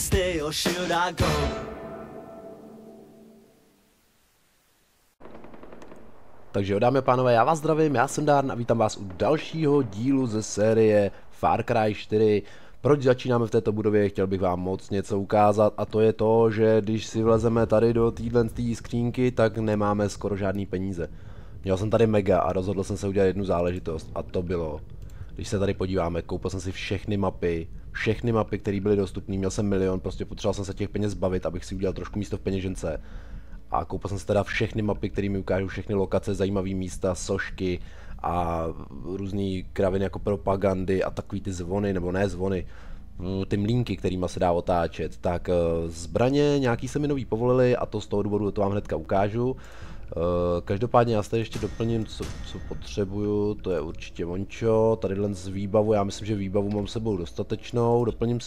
stay or should I go? Takže dámy a pánové, já vás zdravím, já jsem Darn a vítám vás u dalšího dílu ze série Far Cry 4. Proč začínáme v této budově, chtěl bych vám moc něco ukázat, a to je to, že když si vlezeme tady do téhle skřínky, tak nemáme skoro žádný peníze. Měl jsem tady mega a rozhodl jsem se udělat jednu záležitost, a to bylo, když se tady podíváme, koupil jsem si všechny mapy, které byly dostupné, měl jsem milion, prostě potřeboval jsem se těch peněz zbavit, abych si udělal trošku místo v peněžence. A koupil jsem si teda všechny mapy, které mi ukážou všechny lokace, zajímavé místa, sošky a různý kraviny jako propagandy a takový ty zvony, nebo ne zvony, ty mlýnky, kterýma se dá otáčet. Tak zbraně nějaký se mi nový povolili a to z toho důvodu to vám hnedka ukážu. Každopádně já se ještě doplním, co potřebuju, to je určitě vončo, tadyhle z výbavu, já myslím, že výbavu mám s sebou dostatečnou,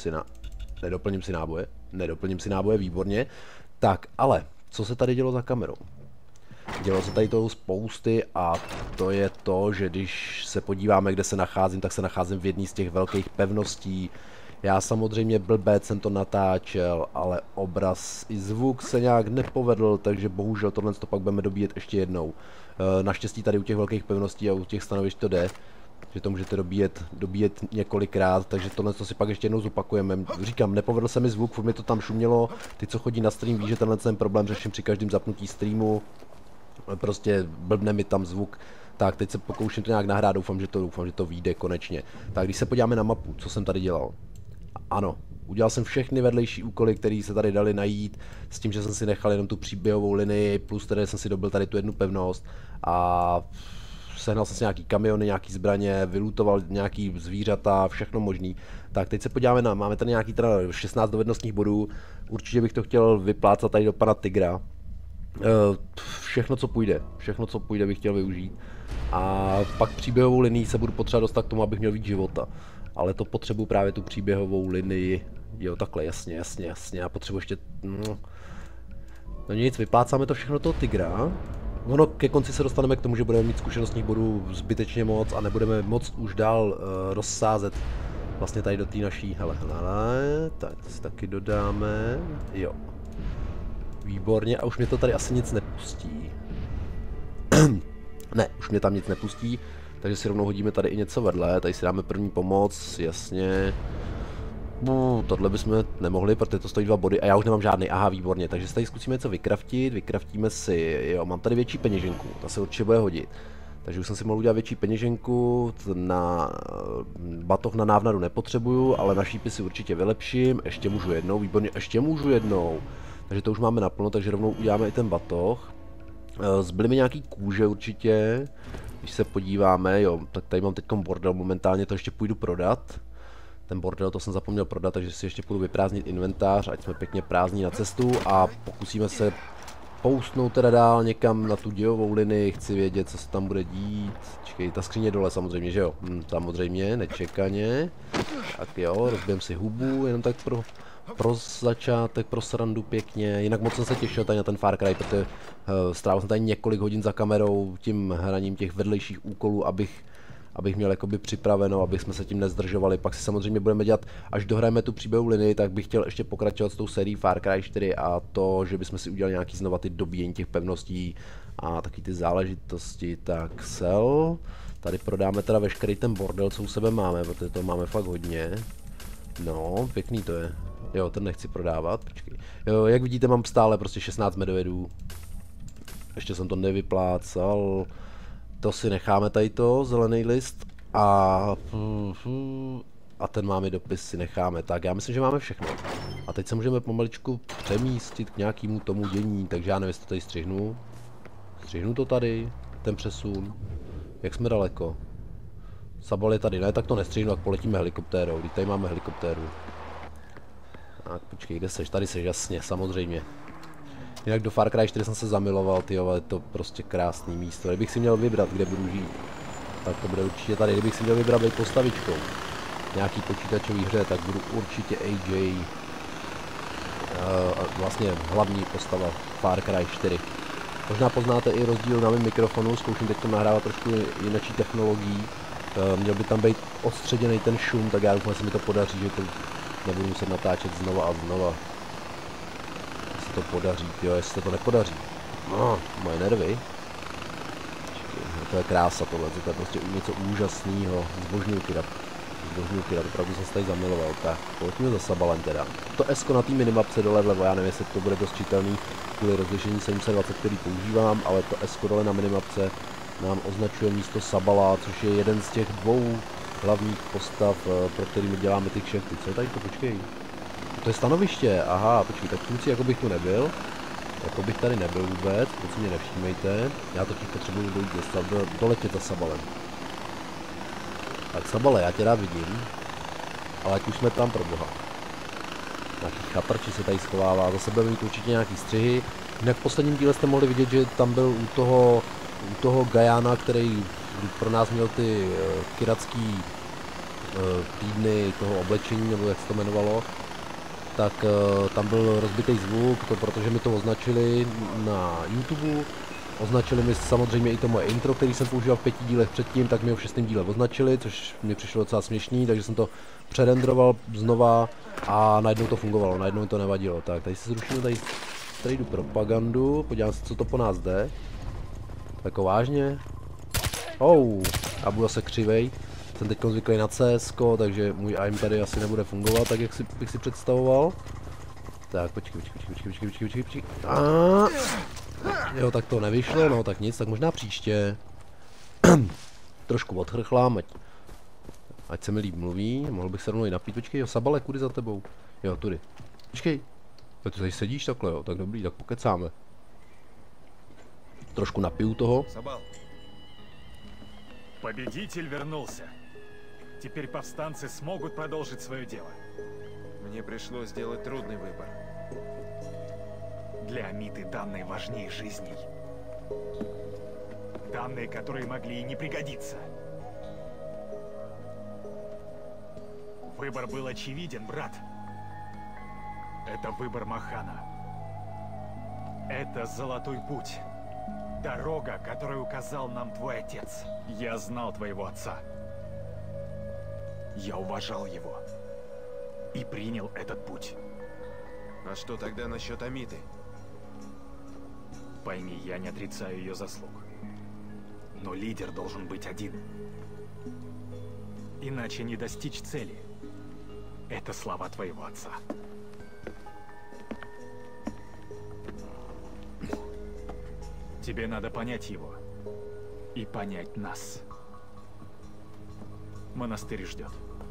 nedoplním si náboje, výborně. Tak, ale co se tady dělo za kamerou? Dělo se tady toho spousty a to je to, že když se podíváme, kde se nacházím, tak se nacházím v jedné z těch velkých pevností. Já samozřejmě blbec jsem to natáčel, ale obraz i zvuk se nějak nepovedl, takže bohužel tohle to pak budeme dobíjet ještě jednou. Naštěstí tady u těch velkých pevností a u těch stanovišť to jde, že to můžete dobíjet několikrát, takže tohle to si pak ještě jednou zopakujeme. Říkám, nepovedl se mi zvuk, furt mi to tam šumělo, ty co chodí na stream ví, že tenhle ten problém řeším při každém zapnutí streamu, prostě blbne mi tam zvuk. Tak teď se pokouším to nějak nahrát, doufám, že to vyjde konečně. Tak když se podíváme na mapu, co jsem tady dělal. Ano, udělal jsem všechny vedlejší úkoly, které se tady dali najít, s tím, že jsem si nechal jenom tu příběhovou linii, plus tedy jsem si dobil tady tu jednu pevnost a sehnal jsem si nějaký kamiony, nějaký zbraně, vylutoval nějaký zvířata, všechno možný. Tak teď se podíváme máme tady nějaký teda 16 dovednostních bodů, určitě bych to chtěl vyplácat tady do pana Tigra. Všechno co půjde bych chtěl využít. A pak příběhovou linii se budu potřebovat dostat k tomu, abych měl víc života. Ale to potřebuji právě tu příběhovou linii, jo takhle, jasně, já potřebuji ještě, no nic, vyplácáme to všechno toho Tigra. Ono ke konci se dostaneme k tomu, že budeme mít zkušenostních bodů zbytečně moc a nebudeme moc už dál rozsázet vlastně tady do té naší, hele, tak to si taky dodáme, jo. Výborně, a už mě to tady asi nic nepustí. Ne, už mě tam nic nepustí, takže si rovnou hodíme tady i něco vedle, tady si dáme první pomoc, jasně. Tohle bychom nemohli, protože to stojí 2 body a já už nemám žádný, aha, výborně, takže si tady zkusíme něco vykraftíme si, jo, mám tady větší peněženku, ta se určitě bude hodit. Takže už jsem si mohl udělat větší peněženku, na batoh na návnadu nepotřebuju, ale na šípy si určitě vylepším, ještě můžu jednou, výborně, takže to už máme naplno, takže rovnou uděláme i ten batoh. Zbyly mi nějaký kůže určitě, když se podíváme, jo, tak tady mám teďkom bordel, momentálně to ještě půjdu prodat. Ten bordel to jsem zapomněl prodat, takže si ještě půjdu vyprázdnit inventář, ať jsme pěkně prázdní na cestu a pokusíme se poustnout teda dál někam na tu dějovou linii, chci vědět, co se tam bude dít. Čekej, ta skříně dole samozřejmě, že jo? Samozřejmě, nečekaně. Tak jo, rozbijem si hubu, jenom tak pro začátek, pro srandu pěkně, jinak moc jsem se těšil tady na ten Far Cry, protože strávil jsem tady několik hodin za kamerou tím hraním těch vedlejších úkolů, abych měl jakoby připraveno, abych jsme se tím nezdržovali. Pak si samozřejmě budeme dělat, až dohrajeme tu příběhovou linii, tak bych chtěl ještě pokračovat s tou sérií Far Cry 4 a to, že bychom si udělali nějaký znova ty dobíjení těch pevností a taky ty záležitosti. Tak sell, tady prodáme teda veškerý ten bordel, co u sebe máme, protože to máme fakt hodně. No, pěkný to je. Jo, ten nechci prodávat, počkej. Jo, jak vidíte, mám stále prostě 16 medojedů. Ještě jsem to nevyplácal. To si necháme tady to, zelený list. A ten máme dopis si necháme. Tak, já myslím, že máme všechno. A teď se můžeme pomaličku přemístit k nějakému tomu dění, takže já nevím, jestli to tady střihnu. Střihnu to tady, ten přesun. Jak jsme daleko? Sabal je tady, ne, tak to nestřihnu, tak poletíme helikoptérou, když tady máme helikoptéru. Tak počkej, kde seš? Tady seš, jasně, samozřejmě. Jinak do Far Cry 4 jsem se zamiloval, tyjo, je to prostě krásný místo. Kdybych si měl vybrat, kde budu žít, tak to bude určitě tady. Kdybych si měl vybrat být postavičkou nějaký počítačový hře, tak budu určitě AJ. Vlastně hlavní postava Far Cry 4. Možná poznáte i rozdíl na mém mikrofonu, zkouším teď to nahrávat trošku jinačí technologií. Měl by tam být odstředěný ten šum, tak já doufám, že se mi to podaří, že to nebudu muset natáčet znova a znova. Jestli to podaří, jo, jestli se to nepodaří. No, moje nervy. To je krása tohle, to je prostě něco úžasného. Zbožňuju Kirat, opravdu jsem se tady zamiloval. Tak, pojďme za Sabalem teda. To S na té minimapce dole vlevo, já nevím, jestli to bude dost čitelný kvůli rozlišení 720, který používám, ale to S dole na minimapce nám označuje místo Sabala, což je jeden z těch dvou hlavních postav, pro kterými děláme ty kšefty. Co je tady to, počkej. To je stanoviště, aha, počkej, tak kluci, jako bych tu nebyl. Jako bych tady nebyl vůbec, to si mě nevšímejte. Já totiž potřebuji dojít doletět za Sabalem. Tak Sabale, já tě rád vidím. Ale ať už jsme tam, pro boha. Nějaký chatrči se tady schovává, zase bude mít určitě nějaký střihy. Jinak v posledním díle jste mohli vidět, že tam byl u toho Gajana, který pro nás měl ty kiratský týdny toho oblečení, nebo jak se to jmenovalo. Tak tam byl rozbitý zvuk, to protože mi to označili na YouTube. Označili mi samozřejmě i to moje intro, který jsem používal v 5 dílech předtím, tak mi ho v 6. díle označili, což mi přišlo docela směšný, takže jsem to přerendroval znova a najednou to fungovalo, najednou mi to nevadilo. Tak, tady si zrušíme tady jdu propagandu, podívám se, co to po nás jde. Jako vážně? Já budu zase křivej. Jsem teď zvyklý na CS, takže můj aim tady asi nebude fungovat tak, jak bych si představoval. Tak, počkej. Jo, tak to nevyšlo, no tak nic, tak možná příště. Trošku odchrchlám, ať se mi líp mluví, mohl bych se rovnou i napít. Počkej, jo, Sabale, kudy za tebou? Jo, tudy. Počkej, jo, ty tady sedíš takhle, jo, tak dobrý, tak pokecáme. Trošku napiju toho. Sabal. Победитель вернулся. Теперь повстанцы смогут продолжить свое дело. Мне пришлось сделать трудный выбор. Для Амиты данные важнее жизней. Данные, которые могли и не пригодиться. Выбор был очевиден, брат. Это выбор Махана. Это золотой путь. Дорога, которую указал нам твой отец. Я знал твоего отца. Я уважал его. И принял этот путь. А что тогда насчет Амиты? Пойми, я не отрицаю ее заслуг. Но лидер должен быть один. Иначе не достичь цели. Это слова твоего отца. Тебе надо понять его. И понять нас. Монастырь ждет.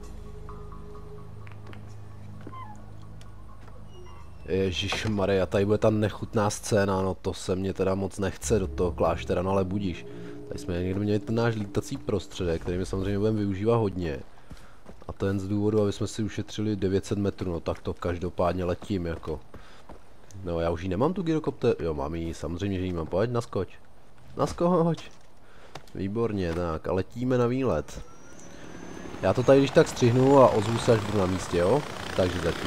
Ježišmarja, tady bude ta nechutná scéna, no to se mě teda moc nechce do toho kláštera, no ale budíš. Tady jsme někdo měli ten náš lítací prostředek, který my samozřejmě budeme využívat hodně. A to jen z důvodu, aby jsme si ušetřili 900 metrů, no tak to každopádně letím jako. No já už ji nemám tu gyrokopter, jo mám ji, samozřejmě, že ji mám, pojď, naskoč. Naskoč. Výborně, tak a letíme na výlet. Já to tady když tak střihnu a ozvu se, až budu na místě, jo? Takže zatím.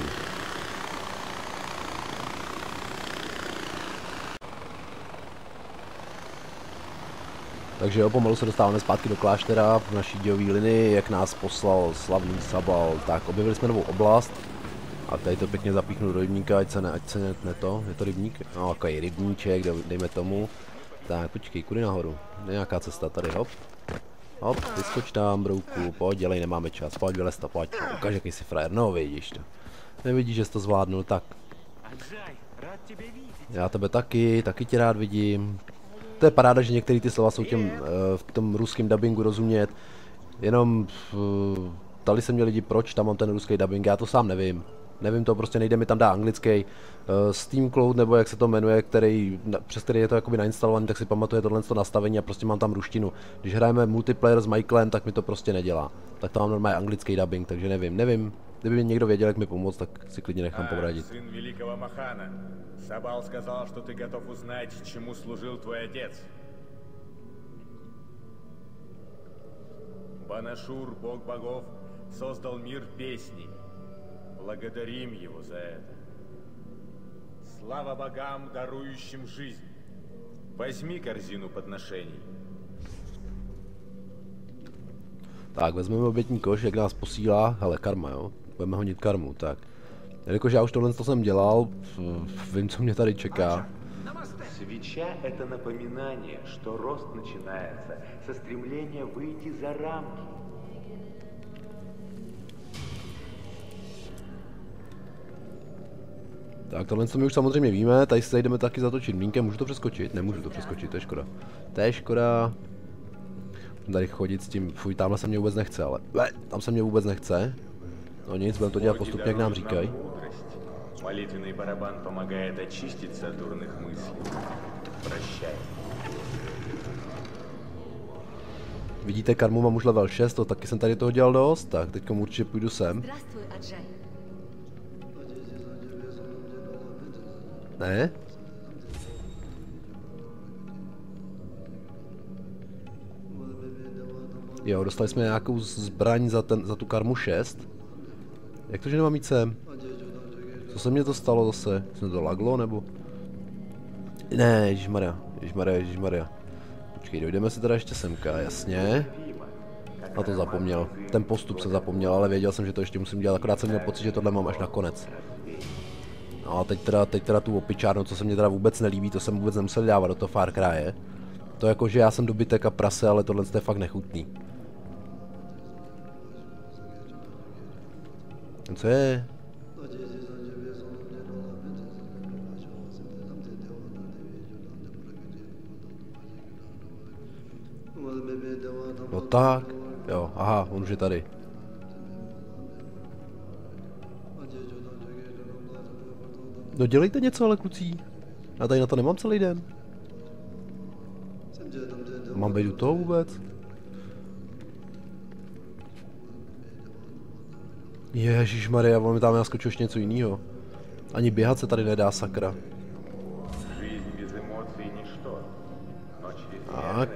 Takže jo, pomalu se dostáváme zpátky do kláštera v naší dějové linii, jak nás poslal slavný Sabal. Tak, objevili jsme novou oblast. A tady to pěkně zapíchnu do rybníka, ať se ne to, je to rybník? No, takový rybníček, dejme tomu. Tak, počkej, kudy nahoru? Je nějaká cesta tady, hop. Hop, vyskoč tam, brouku, pojď, dělej, nemáme čas, pojď, vylez to, pojď. Ukaž, jaký jsi frajer, no vidíš to. Nevidíš, že jsi to zvládnul, tak. Já tebe taky tě rád vidím. To je paráda, že některé ty slova jsou v tom ruském dabingu rozumět. Jenom ptali se mě lidi, proč tam mám ten ruský dubbing, já to sám nevím. Nevím to, prostě nejde mi tam dát anglický. Steam Cloud, nebo jak se to jmenuje, přes který je to jakoby nainstalovaný, tak si pamatuje tohle nastavení a prostě mám tam ruštinu. Když hrajeme multiplayer s Michaelem, tak mi to prostě nedělá. Tak to mám normálně anglický dubbing, takže nevím. Kdyby někdo věděl, jak mi pomoct, tak si klidně nechám poradit. Сын великого Махана. Сабал сказал, что ты готов узнать, чему служил твой отец. Банашур, бог богов, создал мир песней. Благодарим его за это. Слава богам, дарующим жизнь. Возьми корзину подношений. Tak, vezmeme obětní koš, jak nás posílá, hele, karma, jo. Budeme honit karmu, tak. Jelikož já už tohle jsem dělal, vím, co mě tady čeká. Свеча – это напоминание, что рост начинается со стремления выйти за рамки. Tak tohle my už samozřejmě víme, tady se jdeme taky zatočit mlínkem, můžu to přeskočit? Nemůžu to přeskočit, to je škoda. To je škoda. Tady chodit s tím, fuj, tamhle se mě vůbec nechce, ale tam se mě vůbec nechce. No nic, budeme to dělat postupně, jak nám říkají. Молитвенный барабан помогает очиститься от дурных мыслей. Прощай. Vidíte, karmu mám už level 6, to taky jsem tady toho dělal dost, tak teď určitě půjdu sem. Ne? Jo, dostali jsme nějakou zbraň za tu karmu 6. Jak to, že nemám jít sem? Co se mně to stalo zase? Jsem to laglo, nebo? Ne, ježišmarja. Počkej, dojdeme si teda ještě semka, jasně. Na to zapomněl. Ten postup se zapomněl, ale věděl jsem, že to ještě musím dělat, akorát jsem měl pocit, že tohle mám až na konec. No a teď teda tu opičárnu, co se mě teda vůbec nelíbí, to jsem vůbec nemusel dávat do toho Far Cry. To jako, že já jsem dobytek a prase, ale tohle je fakt nechutný. Co je? No tak, jo, aha, on už je tady. No dělejte něco, ale kluci. Já tady na to nemám celý den. Mám být u toho vůbec? Ježišmarja, on mi tam naskočil ještě něco jiného. Ani běhat se tady nedá, sakra. Tak.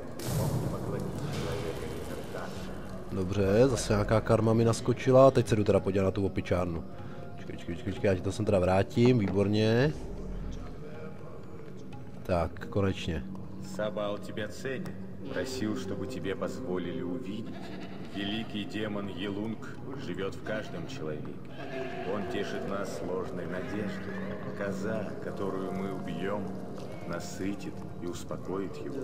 Dobře, zase nějaká karma mi naskočila, teď se jdu teda podívat na tu opičárnu. Počkej, já ti to sem teda vrátím, výborně. Tak, konečně. Сабал тебя ценит. Просил, чтобы тебе позволили увидеть. Великий демон Елунг живет в каждом человеке. Он тешит нас сложной надеждой. Коза, которую мы убьем, насытит и успокоит его.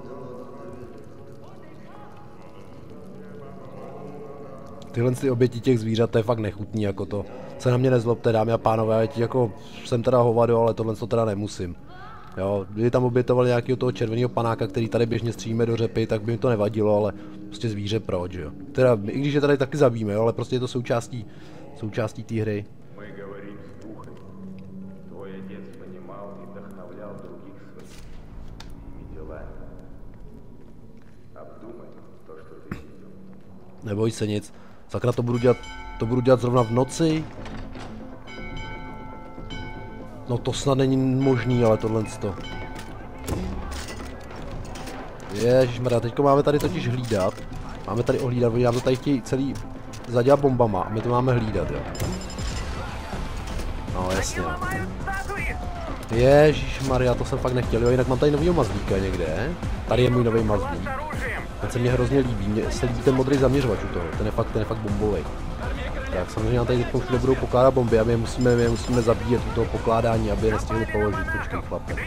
Tyhle ty oběti těch zvířat, to je fakt nechutný, jako to. Se na mě nezlobte, dámy a pánové, já ti jako jsem teda hovado, ale tohle to teda nemusím. Jo, kdyby tam obětovali nějakého toho červeného panáka, který tady běžně střílíme do řepy, tak by mi to nevadilo, ale prostě zvíře proč, jo. Teda, i když je tady taky zabijíme, jo, ale prostě je to součástí té hry. Neboj se nic, sakra, to budu dělat zrovna v noci. No to snad není možný, ale tohle to. Ježišmarja, teďko máme tady totiž hlídat. Máme tady ohlídat, oni nám to tady chtějí celý zadělat bombama a my to máme hlídat, jo. No jasně. Ježišmarja, to jsem fakt nechtěl, jo, jinak mám tady novýho mazlíka někde. Tady je můj nový mazlík. Ten se mně hrozně líbí, mně se líbí ten modrý zaměřovač u toho, ten je fakt bombový. Tak samozřejmě nám tady teď všude budou pokládat bomby a my je musíme zabíjet u toho pokládání, aby je nestihli položit, počkej chlape.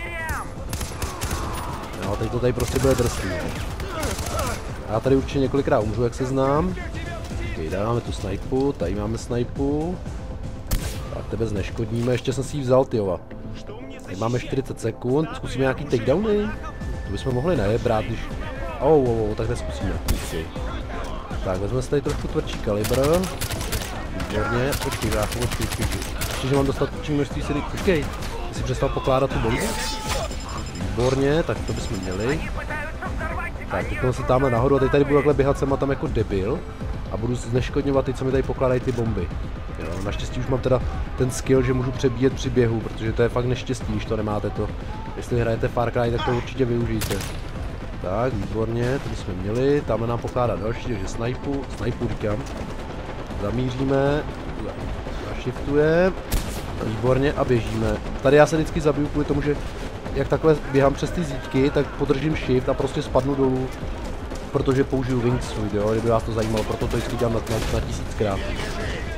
No, teď to tady prostě bude drsný. Já tady určitě několikrát umřu, jak se znám. Okay, tady máme tu snajpu, tady máme snajpu. Tak tebe zneškodníme, ještě jsem si ji vzal, tyjova. Tady máme 40 sekund, zkusíme nějaký takedowny. To bychom mohli brát, když... tak neskusíme. Okay. Tak, vezmeme si tady trošku tvrdší kalibr. Výborně, počkej, ještě, že mám dostatečné množství síly, počkej, jsi přestal pokládat tu bombu? Výborně, tak to bychom měli. Tak, teď se tamhle nahoru a teď tady budu takhle běhat sem a tam jako debil a budu zneškodňovat ty, co mi tady pokládají ty bomby. Jo, naštěstí už mám teda ten skill, že můžu přebíjet při běhu, protože to je fakt neštěstí, když to nemáte to. Jestli hrajete Far Cry, tak to určitě využijte. Tak, výborně, to bychom měli, tamhle nám pokládá další, takže snajpu říkám. Zamíříme, zashiftuje, výborně a běžíme. Tady já se vždycky zabiju kvůli tomu, že jak takhle běhám přes ty zítky, tak podržím shift a prostě spadnu dolů, protože použiju wingsuit, jo, kdyby vás to zajímalo, proto to vždycky dělám na 1000krát.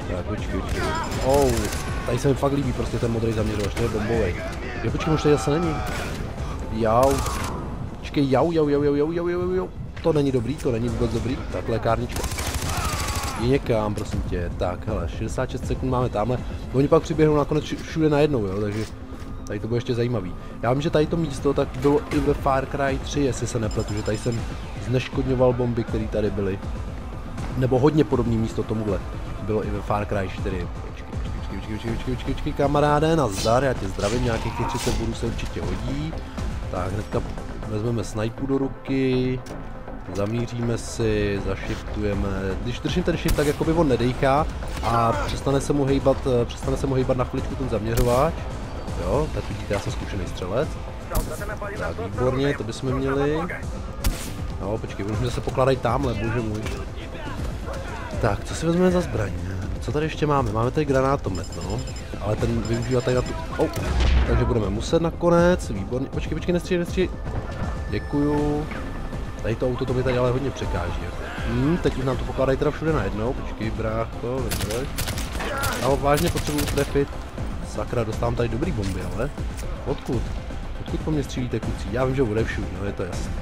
Tak, počkej. Oh, tady se mi fakt líbí prostě ten modrý zaměřovač, to je bombovej. Jo, počkej, už tady zase není. Jau. Počkej, jau. To není dobrý, to není vůbec dobrý. Tak, lékárnička. Je někam, prosím tě. Tak, hele, 66 sekund máme tamhle. Oni pak přiběhnou nakonec všude najednou, jo, takže tady to bude ještě zajímavý. Já vím, že tady to místo tak bylo i ve Far Cry 3, jestli se nepletu, že tady jsem zneškodňoval bomby, které tady byly. Nebo hodně podobné místo tomuhle. Bylo i ve Far Cry 4. Počkej, kamaráde, nazdar, já tě zdravím, nějakých těch 30 bodů se určitě hodí. Tak, hnedka vezmeme snajpu do ruky. Zamíříme si, zašiftujeme. Když držím ten shift, tak jakoby on nedejchá a přestane se mu hejbat na chviličku ten zaměřováč. Jo, tak vidíte, já jsem zkušený střelec. Tak, výborně, to bychom měli. No, počkej, už se pokládají tamhle, bože můj. Tak, co si vezmeme za zbraň? Co tady ještě máme? Máme tady granátomet, no. Ale ten využívá tady na tu... Oh, takže budeme muset nakonec, výborně. Počkej, nestřílej. Děkuju. Tady to auto to mi tady ale hodně překáží. Teď už nám to pokládají teda všude najednou. Počkej, brácho, vydrž. Já vážně potřebuji trefit. Sakra, dostávám tady dobrý bomby, ale... Odkud po mně střílíte, kluci? Já vím, že bude všude, no je to jasné.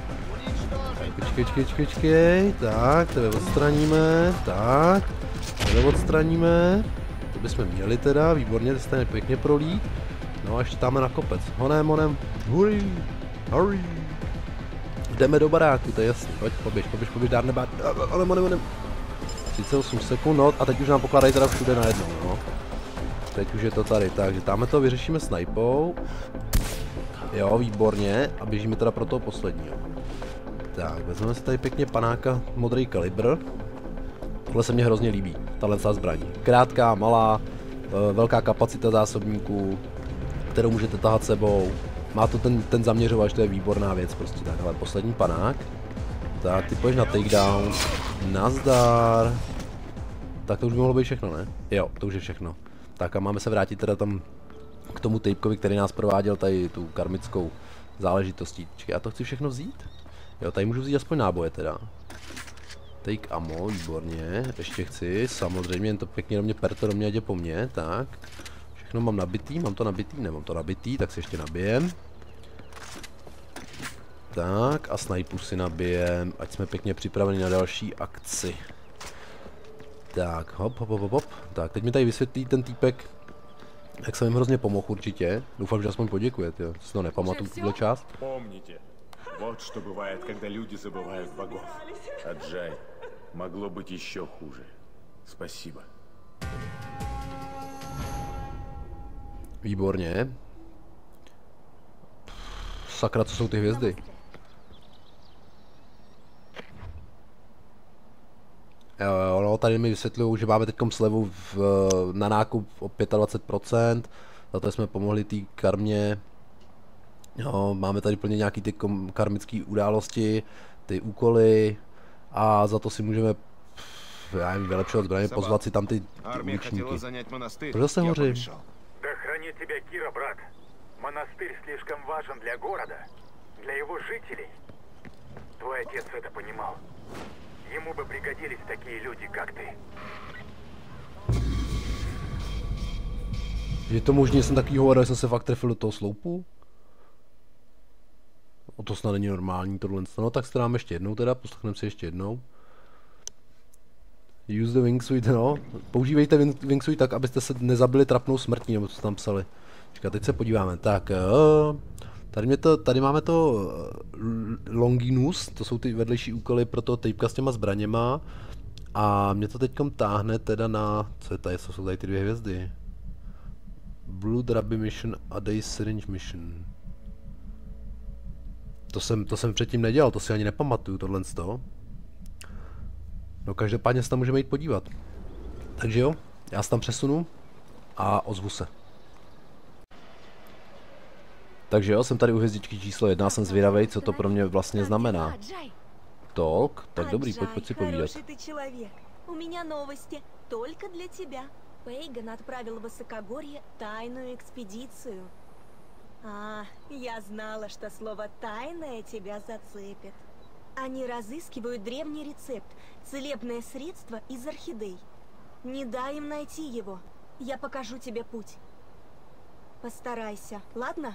Počkej. Tak, tebe odstraníme. Tak. Tebe odstraníme. To bychom měli teda, výborně, to se pěkně prolít. No a ještě dáme na kopec. Honem. Hurry. Jdeme do baráku, to je jasný. Pojď, poběž, dárne bát. Honem. 38 sekund, no a teď už nám pokládají teda všude najednou, no. Teď už je to tady, takže dáme to, vyřešíme snajpou. Jo, výborně. A běžíme teda pro toho posledního. Tak, vezmeme si tady pěkně panáka modrý kalibr. Tohle se mně hrozně líbí, tahle zbraň. Krátká, malá, velká kapacita zásobníků, kterou můžete tahat sebou. Má to ten zaměřovač, to je výborná věc prostě. Takhle, poslední panák. Tak, ty půjdeš na takedown. Nazdar. Tak to už by mohlo být všechno, ne? Jo, to už je všechno. Tak a máme se vrátit teda tam k tomu typkovi, který nás prováděl tady tu karmickou záležitostí. Čekaj, já to chci všechno vzít? Jo, tady můžu vzít aspoň náboje teda. Take ammo, výborně. Ještě chci, samozřejmě, jen to pěkně do mě perte, do mě jde po mně, tak. Všechno mám nabitý, mám to nabitý, nemám to nabitý, tak si ještě nabijem. Tak a snajpu si nabijem, ať jsme pěkně připraveni na další akci. Tak, hop. Tak, teď mi tady vysvětlí ten týpek, jak jsem jim hrozně pomohl určitě. Doufám, že aspoň poděkujete, jo. Si to nepamatuju tuhle část. Помните, вот что бывает, когда люди забывают богов. Аджай, могло быть еще хуже. Спасибо. Výborně. Sakra, co jsou ty hvězdy? Jo, no, tady mi vysvětlují, že máme teďkom slevu na nákup o 25%. Za to jsme pomohli té karmě. Jo, máme tady plně nějaký ty karmické události, ty úkoly. A za to si můžeme, já nevím, vylepšovat zbraně, pozvat si tam ty účníky. Proč zase hořím? Да хранит тебя Кира, брат. Монастырь слишком важен для города, для его жителей. Твой отец это понимал. Ему бы пригодились такие люди, как ты. Je to možné, že jsem takový hovor, že jsem se fakt trefil do toho sloupu? O to snad není normální tohle. No tak se dáme ještě jednou teda, poslechneme si ještě jednou. Use the wingsuit, no. Používejte wingsuit tak, abyste se nezabili trapnou smrtí, nebo co tam psali. Počkat, teď se podíváme. Tak, tady máme to Longinus, to jsou ty vedlejší úkoly pro toho typka s těma zbraněma. A mě to teďkom táhne teda na, co je tady, co jsou tady ty dvě hvězdy. Blood Rabbi Mission a Day Syringe Mission. To jsem předtím nedělal, to si ani nepamatuju, tohle z toho. No každopádně se tam můžeme jít podívat. Takže jo, já se tam přesunu a ozvu se. Takže jo, jsem tady u hvězdičky číslo 1, jsem zvědavej, co to pro mě vlastně znamená. Tok, tak dobrý, pojď si povídat. У меня новости только для тебя. Пейган отправил в Высокогорье тайную экспедицию. Я знала, что слово «тайное» тебя зацепит. Они разыскивают древний рецепт, целебное средство из орхидей. Не дай им найти его. Я покажу тебе путь. Постарайся, ладно?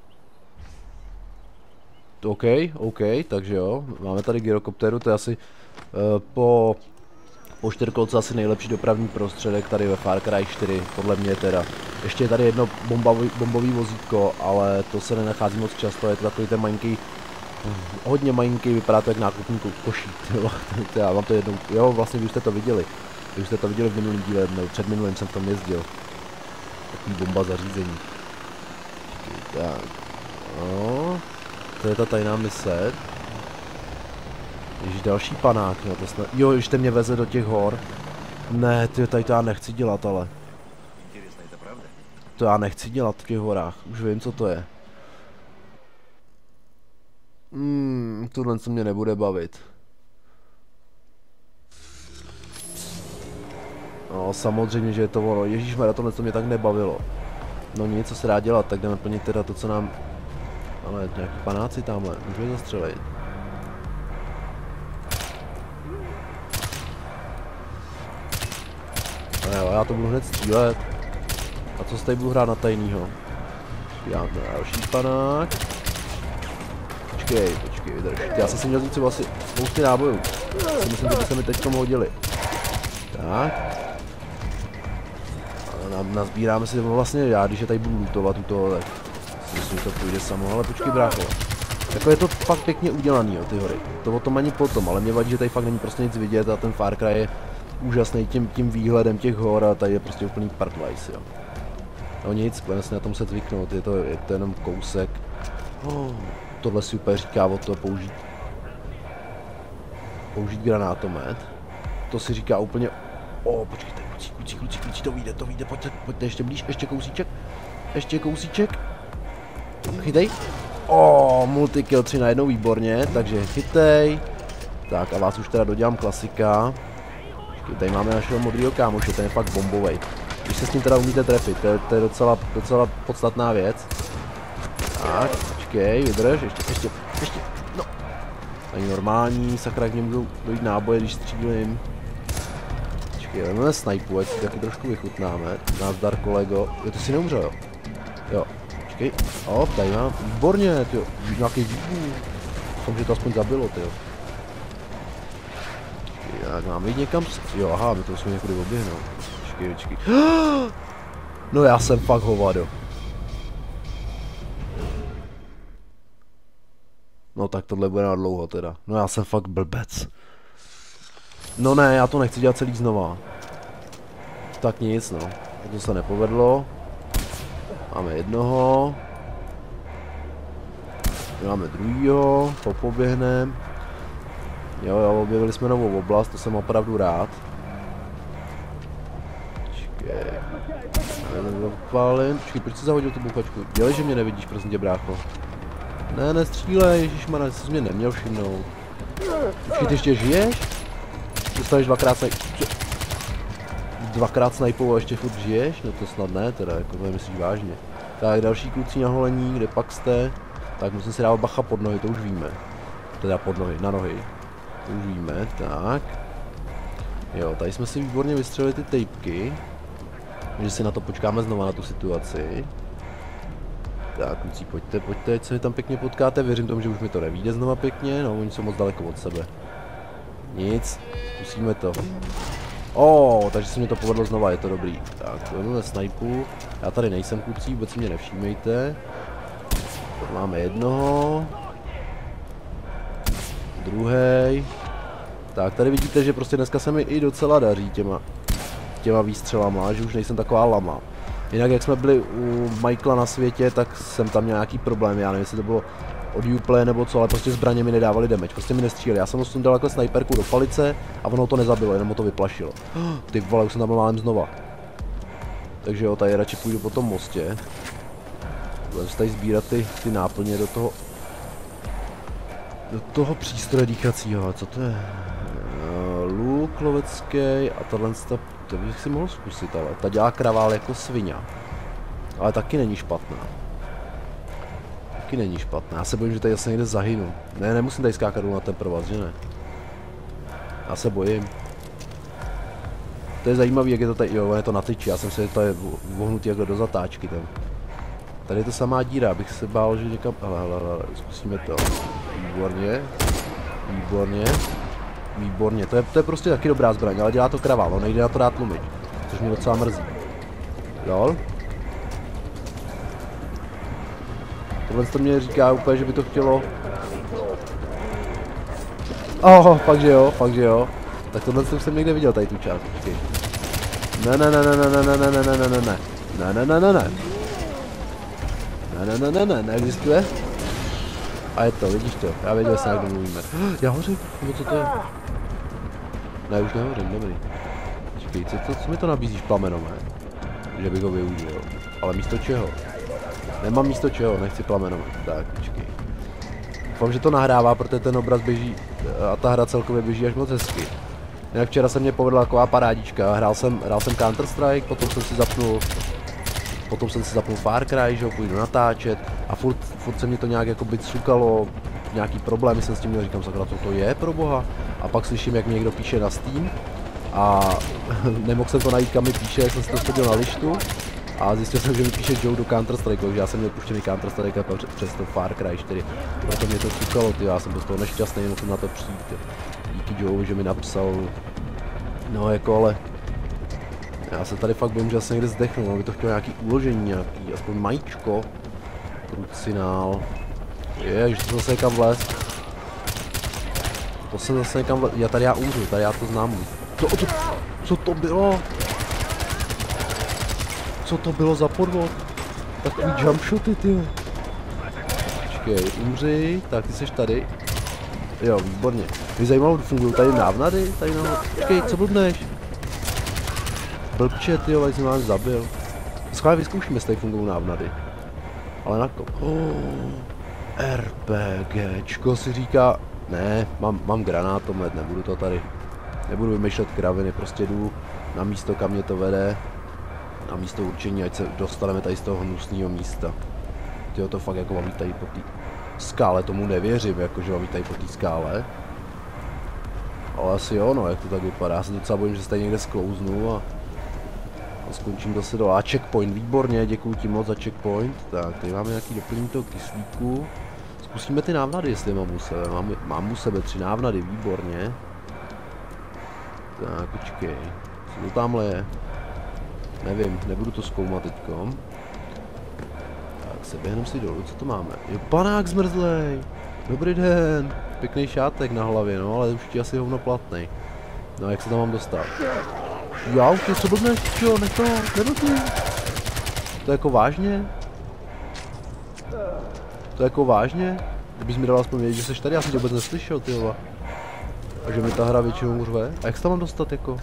OK, takže jo, máme tady gyrokopteru, to je asi po čtyřkolce asi nejlepší dopravní prostředek tady ve Far Cry 4, podle mě teda. Ještě je tady jedno bombový vozítko, ale to se nenachází moc často, je to takový ten malinký, hodně malinký, vypadá to jak nákupní košík, jo, já vám to jednou, jo, vlastně vy už jste to viděli. Vy už jste to viděli v minulém díle, nebo před minulým jsem v tom jezdil. Takový bomba zařízení. Tak, no, to je ta tajná mise. Ježíš, další panák, no to snad, jo, ještě mě veze do těch hor. Ne, ty tady to já nechci dělat, ale. To já nechci dělat v těch horách, už vím, co to je. Tohle se mě nebude bavit. No, samozřejmě, že je to ono. Ježíšmarja, tohle to mě tak nebavilo. No nic, co se dá dělat, tak jdeme plnit teda to, co nám... Ale nějaký panáci tamhle, můžu je zastřelit. No jo, já to budu hned střílet. A co se tady budu hrát na tajnýho? Dám na další panák. Počkej, vydrž. Já jsem si měl říct asi spousty nábojů. Myslím, že by se mi teďkom hodili. Tak. Nazbíráme si vlastně, já když je tady budu lootovat u toho, tak si myslím, že to půjde samo, ale počkej brácho. Jako je to fakt pěkně udělaný, jo, ty hory. To o tom ani potom, ale mě vadí, že tady fakt není prostě nic vidět a ten Far Cry je úžasný tím výhledem těch hor a tady je prostě úplný partvajs, jo. No nic, budeme si na tom se zvyknout, je to jenom kousek. Tohle si úplně říká o to použít granátomet. To si říká úplně, počkejte, kluci, to vyjde, pojďte ještě blíž, ještě kousíček. Chytej. Multikill 3 najednou, výborně, takže chytej. Tak a vás už teda dodělám klasika. Tady máme našeho modrýho kámoše, ten je fakt bombovej. Když se s tím teda umíte trefit, to je docela podstatná věc. Tak, počkej, vydrž, ještě, no. Není normální, sakra, jak mě můžou dojít náboje, když střílím. Počkej, vezmeme snajpu, ať si taky trošku vychutnáme. Nazdar, kolego. Jo, ty si neumřel, jo? Jo, počkej. Tady mám, výborně, tyjo, nějaký výbuch. Doufám, že to aspoň zabilo, tyjo. Tak máme jít někam, jo, aha, my to musíme někudy oběhnout. Počkej. No já jsem fakt hovado. No tak tohle bude na dlouho teda. No já jsem fakt blbec. No ne, já to nechci dělat celý znova. Tak nic, no. To se nepovedlo. Máme jednoho. Máme druhýho. Poběhneme. Jo, objevili jsme novou oblast, to jsem opravdu rád. Počkej, proč jsi zahodil tu bouchačku? Dělej, že mě nevidíš, prosím tě, brácho. Ne, nestřílej, ježišmarja, jsi mě neměl všimnout. Počkej, ty ještě žiješ? Dostaneš dvakrát snajpou a ještě furt žiješ? No to snad ne, teda, jako to myslíš vážně. Tak, další kluci na holení, kde pak jste? Tak, musím si dávat bacha pod nohy, to už víme. Teda pod nohy, na nohy. To už víme, tak. Jo, tady jsme si výborně vystřelili ty tejpky. Takže si na to počkáme znova, na tu situaci. Tak, kluci, pojďte, ať se mi tam pěkně potkáte, věřím tomu, že už mi to nevíde znova pěkně, no, oni jsou moc daleko od sebe. Nic, zkusíme to. Takže se mi to povedlo znova, je to dobrý. Tak, vezmeme snajpu, já tady nejsem, kluci, vůbec si mě nevšímejte. Máme jednoho. Druhý. Tak, tady vidíte, že prostě dneska se mi i docela daří těma výstřelama, že už nejsem taková lama. Jinak jak jsme byli u Michaela na světě, tak jsem tam měl nějaký problém, já nevím, jestli to bylo od Uplay nebo co, ale prostě zbraně mi nedávali damage, prostě mi nestříleli. Já jsem mu dal jako snajperku do palice a ono to nezabilo, jenom ho to vyplašilo. Ty vole, už jsem tam málem znova. Takže jo, tady radši půjdu po tom mostě. Budeme tady sbírat ty náplně do toho přístroje dýchacího, co to je? Luk lovecký a tohle, to bych si mohl zkusit, ale ta dělá kravál jako svině. Ale taky není špatná. Já se bojím, že tady zase někde zahynu. Ne, nemusím tady skákat na ten provaz, že ne? Já se bojím. To je zajímavý, jak je to tady, jo, je to na tyči, já jsem se to je vohnutý jako do zatáčky tam. Tady je to samá díra, abych se bál, že někam, hele, zkusíme to. Výborně, výborně, výborně, to je prostě taky dobrá zbraň, ale dělá to kravál, no nejde na to dát tlumič, což mě docela mrzí. Jo? Tohle to mě říká úplně, že by to chtělo. Fakt že jo. Tak tohle jsem někde viděl, tady tu část, počkej. Ne, neexistuje. A je to, vidíš to, já věděl jsem, jak domluvíme. Já hořím, nebo co to je? Ne, už nehořím, dobrý. Počkej, co mi to nabízíš plamenové? Že bych ho využil, ale místo čeho? Nemám místo čeho, nechci plamenové, tak počkej. Doufám, že to nahrává, protože ten obraz běží a ta hra celkově běží až moc hezky. Jinak včera se mě povedla taková parádička, hrál jsem Counter Strike, potom jsem si zapnul Far Cry, že ho půjdu natáčet a furt se mě to nějak jako by cukalo, nějaký problémy jsem s tím měl, říkám sakra, co to je pro boha, a pak slyším, jak mi někdo píše na Steam a nemohl jsem to najít, kam mi píše, jak jsem si to schodil na lištu a zjistil jsem, že mi píše Joe do Counter Strike, takže já jsem měl puštěný Counter Strike přes to Far Cry 4, proto mě to cukalo, já jsem byl z toho nešťastný, jenom jsem na to přijít. Díky Joe, že mi napsal, no jako ale já se tady fakt bojím, že asi někde zdechnu, aby to chtělo nějaký uložení, nějaký, aspoň majíčko. Krucinál. Ježiš, to jsem zase někam vlez. To jsem zase někam vlez, tady já umřu, tady já to znám. Co to bylo? Co to bylo za podvod? Takový jumpshoty, tyjo. Počkej, umři, tak ty jsi tady. Jo, výborně. Mě zajímalo, fungují tady návnady? Tady na... Počkej, co blbneš? Blbče, tyjo, ale jsem vás zabil. Schválně vyzkoušíme, jestli tady fungují návnady. Ale na kop. RPGčko si říká... Ne, mám granátomet, nebudu to tady. Nebudu vymýšlet kraviny, prostě jdu na místo, kam mě to vede. Na místo určení, ať se dostaneme tady z toho hnusného místa. Tyjo, to fakt jako mám tady po té skále, tomu nevěřím, jakože mám tady po té skále. Ale asi jo, no, jak to tak vypadá, já se docela bojím, že se tady někde sklouznu a skončím zase dole. A checkpoint, výborně, děkuji ti moc za checkpoint. Tak, tady máme nějaký doplnění toho kyslíku. Zkusíme ty návnady, jestli mám u sebe. Mám u sebe 3 návnady, výborně. Tak, počkej, co to tamhle je? Nevím, nebudu to zkoumat teďkom. Tak, se běhnem si dolů, co to máme? Jo, panák zmrzlej! Dobrý den! Pěkný šátek na hlavě, no, ale už ti asi hovno platnej. No, jak se tam mám dostat? Já už co blbneš, čo, nech to, neblbni. To jako vážně? To jako vážně? Kdybys mi dal aspoň vědět, že jsi tady, já jsem tě vůbec neslyšel, ty vole. A že mi ta hra většinou řve. A jak se tam mám dostat, jako?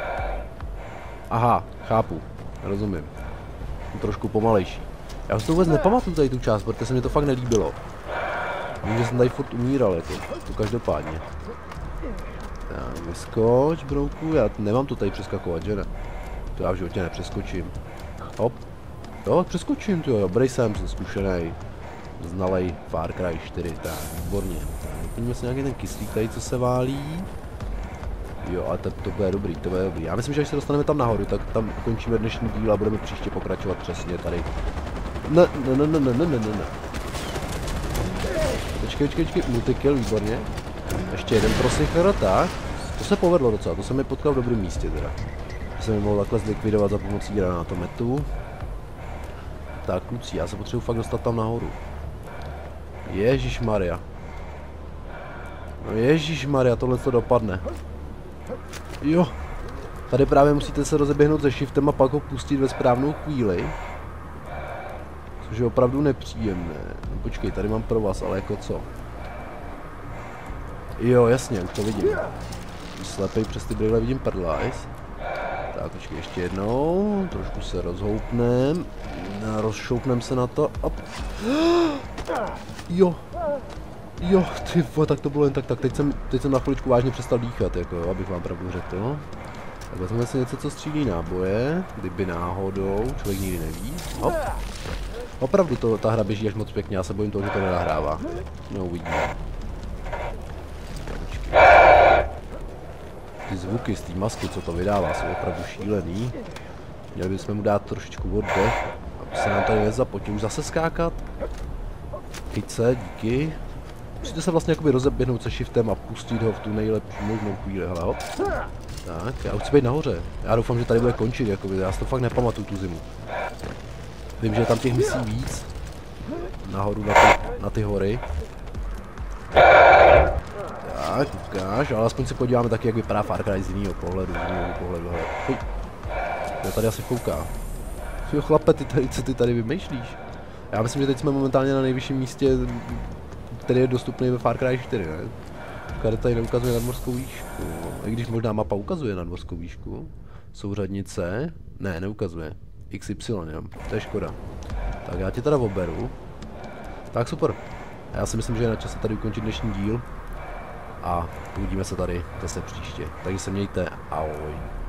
Aha, chápu, rozumím. Jsem trošku pomalejší. Já si to vůbec nepamatuju tady tu část, protože se mi to fakt nelíbilo. Vím, že jsem tady furt umíral, jako, to každopádně. Tak, vyskoč, brouku, já nemám to tady přeskakovat, že ne? To já v životě nepřeskočím. Hop. Jo, přeskočím, to jo, dobrý jsem zkušený. Znalej Far Cry 4, tak, výborně. Doplníme si nějaký ten kyslík tady, co se válí. Jo, a to bude dobrý, to bude dobrý. Já myslím, že až se dostaneme tam nahoru, tak tam ukončíme dnešní díl a budeme příště pokračovat přesně tady. Ne. Počkej, multikill, výborně. Ještě jeden prosychr, tak. To se povedlo docela, to se mi potkal v dobrém místě teda. Že jsem mi mohl takhle zlikvidovat za pomocí granátometu. Tak kluci, já se potřebuji fakt dostat tam nahoru. Ježišmarja. No ježišmarja, tohle to dopadne. Jo. Tady právě musíte se rozeběhnout se shiftem a pak ho pustit ve správnou chvíli. Což je opravdu nepříjemné. No, počkej, tady mám pro vás, ale jako co? Jo, jasně, už to vidím. Slepej přes ty brýle vidím prdlajs. Tak, počkej, ještě jednou. Trošku se rozhoupnem. Rozšoupnem se na to. Op. Jo. Jo, ty vole, tak to bylo jen tak. Teď jsem na chviličku vážně přestal dýchat, jako, abych vám pravdu řekl. Tak vezmeme si něco, co střílí náboje, kdyby náhodou, člověk nikdy neví. Hop. Opravdu ta hra běží až moc pěkně, já se bojím toho, že to nenahrává. No, uvidíme. ty zvuky z té masky, co to vydává, jsou opravdu šílený. Měli bychom mu dát trošičku oddech, aby se nám tady nezapotil. Už zase skákat. Chyť se, díky. Musíte se vlastně jakoby rozeběhnout se shiftem a pustit ho v tu nejlepší možnou chvíli, hele hop. Tak, já už chci být nahoře. Já doufám, že tady bude končit, jakoby, já si to fakt nepamatuju tu zimu. Vím, že je tam těch misí víc. Nahoru na ty hory. Tak, ukáž, ale aspoň se podíváme taky, jak vypadá Far Cry z jiného pohledu, hele. Kdo tady asi kouká? Jo chlape, co ty tady vymýšlíš? Já myslím, že teď jsme momentálně na nejvyšším místě, který je dostupný ve Far Cry 4, ne? Tady tady neukazuje nadmořskou výšku, i když možná mapa ukazuje nadmořskou výšku. Souřadnice, ne, neukazuje. XY jenom, to je škoda. Tak já tě teda oberu. Tak super. Já si myslím, že je na čase tady ukončit dnešní díl. A uvidíme se tady zase příště. Takže se mějte, ahoj.